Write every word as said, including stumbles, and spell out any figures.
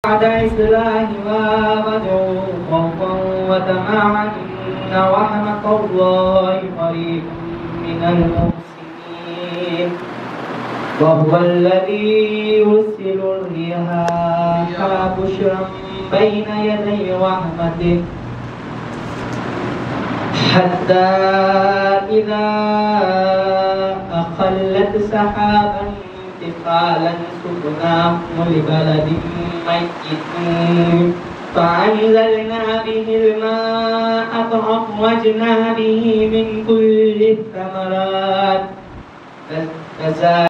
بعد إصلاحها فادعوه خوفا وطمعا إن رحمة الله قريب من المحسنين. وهو الذي يرسل الرياح بشرا بين يدي رحمته حتى إذا أقلت سحابا ثقالا سقناه لبلد ميت فأنزلنا به الماء فأخرجنا به من كل الثمرات.